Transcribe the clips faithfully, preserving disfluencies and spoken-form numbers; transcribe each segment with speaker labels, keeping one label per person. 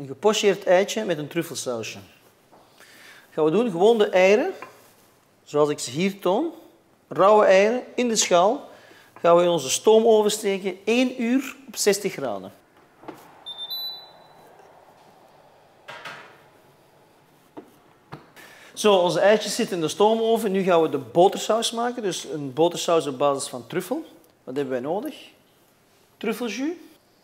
Speaker 1: een gepocheerd eitje met een truffelsausje. Wat gaan we doen? Gewoon de eieren, zoals ik ze hier toon, rauwe eieren in de schaal, gaan we in onze stoomoven steken, één uur op zestig graden. Zo, onze eitjes zitten in de stoomoven. Nu gaan we de botersaus maken. Dus een botersaus op basis van truffel. Wat hebben wij nodig? Truffeljus.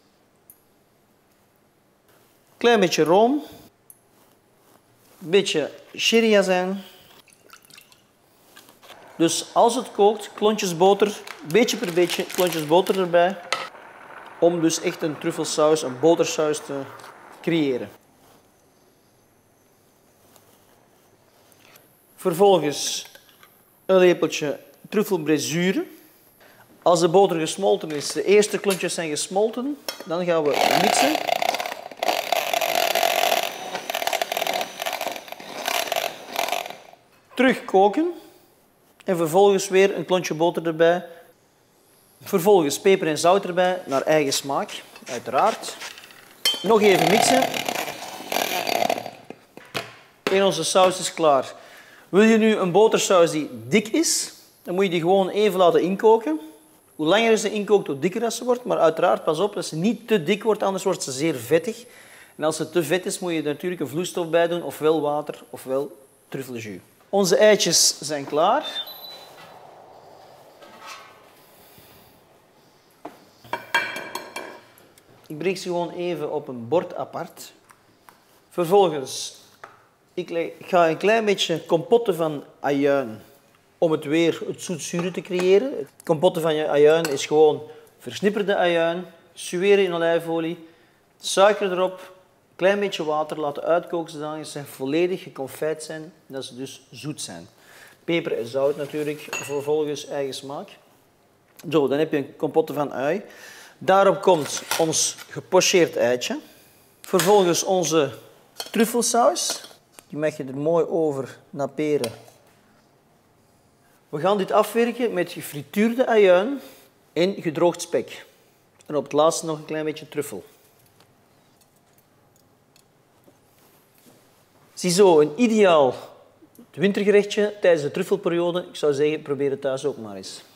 Speaker 1: Klein beetje room. Een beetje sherryazijn. Dus als het kookt, klontjes boter, beetje per beetje klontjes boter erbij. Om dus echt een truffelsaus, een botersaus te creëren. Vervolgens een lepeltje truffelbrezuur. Als de boter gesmolten is, de eerste klontjes zijn gesmolten, dan gaan we mixen. Terug koken. En vervolgens weer een klontje boter erbij. Vervolgens peper en zout erbij, naar eigen smaak, uiteraard. Nog even mixen. En onze saus is klaar. Wil je nu een botersaus die dik is, dan moet je die gewoon even laten inkoken. Hoe langer ze inkookt, hoe dikker ze wordt. Maar uiteraard, pas op dat ze niet te dik wordt, anders wordt ze zeer vettig. En als het te vet is, moet je er natuurlijk een vloeistof bij doen, ofwel water, ofwel truffeljus. Onze eitjes zijn klaar. Ik breek ze gewoon even op een bord apart. Vervolgens ik ga een klein beetje compotten van ajuin om het weer het zoetzure te creëren. Het compotten van je ajuin is gewoon versnipperde ajuin, sueren in olijfolie, suiker erop, een klein beetje water laten uitkoken zodat ze volledig geconfijt zijn en dat ze dus zoet zijn. Peper en zout natuurlijk, vervolgens eigen smaak. Zo, dan heb je een compotte van ui. Daarop komt ons gepocheerd eitje. Vervolgens onze truffelsaus. Die mag je er mooi over naperen. We gaan dit afwerken met gefrituurde ajuin en gedroogd spek. En op het laatste nog een klein beetje truffel. Ziezo, een ideaal wintergerechtje tijdens de truffelperiode. Ik zou zeggen, probeer het thuis ook maar eens.